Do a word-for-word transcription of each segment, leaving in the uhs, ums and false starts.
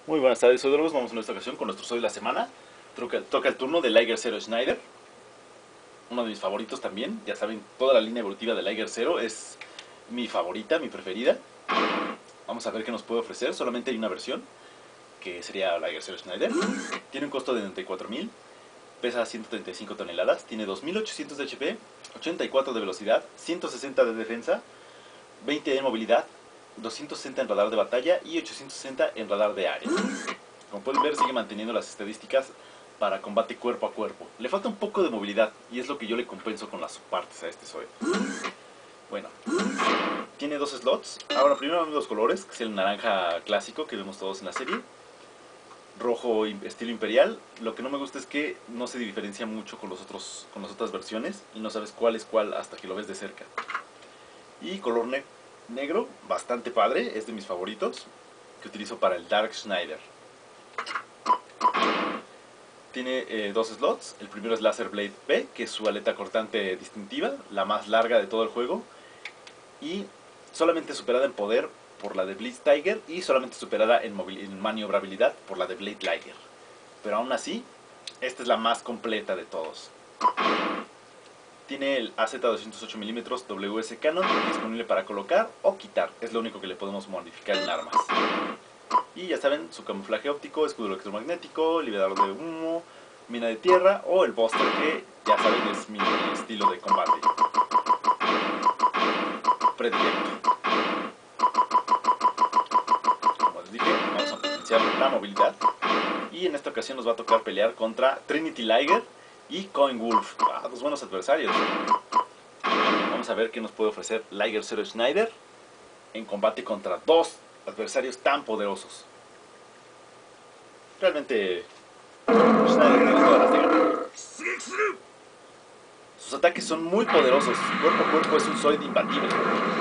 Muy buenas tardes, soy Drogos. Vamos en esta ocasión con nuestro Soy de la semana. Toca, toca el turno de Liger Zero Schneider, uno de mis favoritos también. Ya saben, toda la línea evolutiva de Liger Zero es mi favorita, mi preferida. Vamos a ver qué nos puede ofrecer. Solamente hay una versión, que sería Liger Zero Schneider. Tiene un costo de noventa y cuatro mil, pesa ciento treinta y cinco toneladas, tiene dos mil ochocientos de H P, ochenta y cuatro de velocidad, ciento sesenta de defensa, veinte de movilidad, doscientos sesenta en radar de batalla y ochocientos sesenta en radar de área. Como pueden ver, sigue manteniendo las estadísticas para combate cuerpo a cuerpo. Le falta un poco de movilidad y es lo que yo le compenso con las subpartes a este Zoid. Bueno, tiene dos slots. Ahora primero vemos los colores, que es el naranja clásico que vemos todos en la serie, rojo estilo imperial. Lo que no me gusta es que no se diferencia mucho con, los otros, con las otras versiones y no sabes cuál es cuál hasta que lo ves de cerca. Y color negro. Negro, bastante padre, es de mis favoritos, que utilizo para el Dark Schneider. Tiene eh, dos slots. El primero es Laser Blade P, que es su aleta cortante distintiva, la más larga de todo el juego, y solamente superada en poder por la de Blitz Tiger y solamente superada en, en maniobrabilidad por la de Blade Liger. Pero aún así, esta es la más completa de todos. Tiene el A Z doscientos ocho milímetros W S Cannon, disponible para colocar o quitar. Es lo único que le podemos modificar en armas. Y ya saben, su camuflaje óptico, escudo electromagnético, liberador de humo, mina de tierra o el Buster, que ya saben es mi estilo de combate predilecto. Como les dije, vamos a potenciar la movilidad. Y en esta ocasión nos va a tocar pelear contra Trinity Liger y Coin Wolf, ah, dos buenos adversarios. Vamos a ver qué nos puede ofrecer Liger Zero Schneider en combate contra dos adversarios tan poderosos. Realmente Schneider tiene todas las de ganar. Sus ataques son muy poderosos, cuerpo a cuerpo es un Zoid imbatible.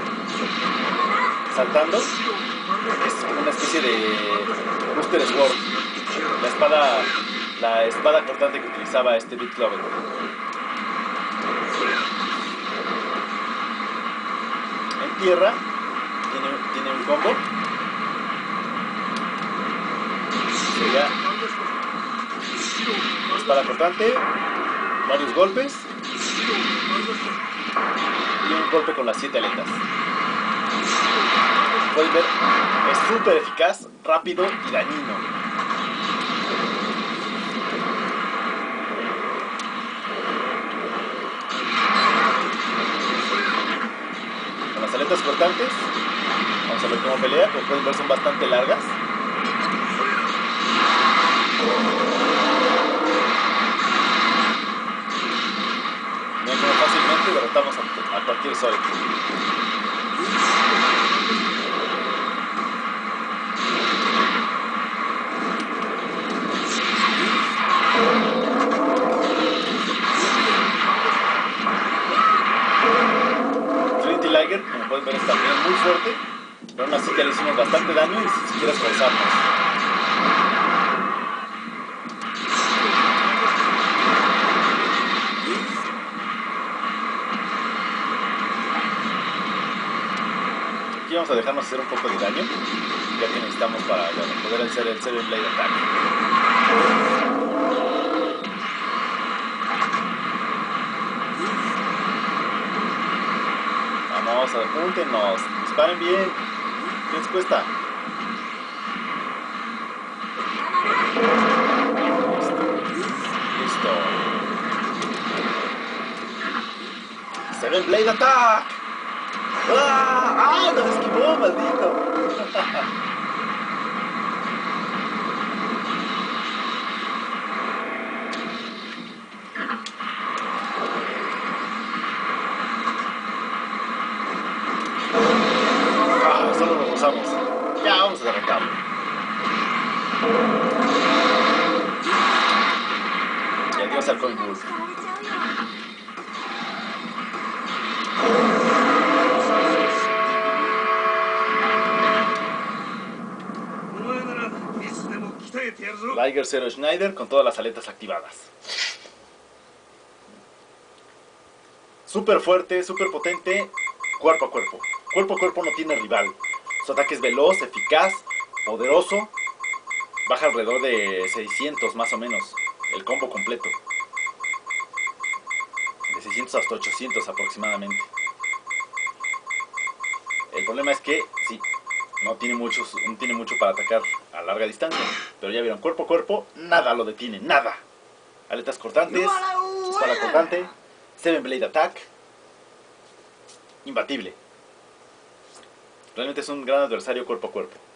Saltando es una especie de Buster Sword, la espada La espada cortante que utilizaba este Beat Clover. En tierra tiene, tiene un combo. Sería espada cortante, varios golpes y un golpe con las siete aletas. Pueden ver, es súper eficaz, rápido y dañino. Las aletas cortantes, vamos a ver cómo pelea. Como pueden ver, son bastante largas. Miren cómo fácilmente derrotamos a, a cualquier Zoid. Liger, como pueden ver, es también muy fuerte, pero aún así ya le hicimos bastante daño y sin siquiera esforzarnos. Aquí vamos a dejarnos hacer un poco de daño, ya que necesitamos para poder hacer el Zero Blade Attack. Vamos, apúntenos, disparen bien. ¿Qué les cuesta? Listo. Seven Blade Attack. ¡Ah! ¡Ah! ¡Nos esquivó, maldito! Solo lo usamos. Ya vamos a derrotarlo. Y adiós al Coin Wolf. Liger Zero Schneider con todas las aletas activadas. Súper fuerte, súper potente, cuerpo a cuerpo. Cuerpo a cuerpo no tiene rival. Su ataque es veloz, eficaz, poderoso baja alrededor de seiscientos más o menos, el combo completo. De seiscientos hasta ochocientos aproximadamente. El problema es que, sí, no tiene, muchos, no tiene mucho para atacar a larga distancia. Pero ya vieron, cuerpo a cuerpo, nada lo detiene, nada. Aletas cortantes, espada cortante, Seven Blade Attack. Imbatible. Realmente es un gran adversario cuerpo a cuerpo.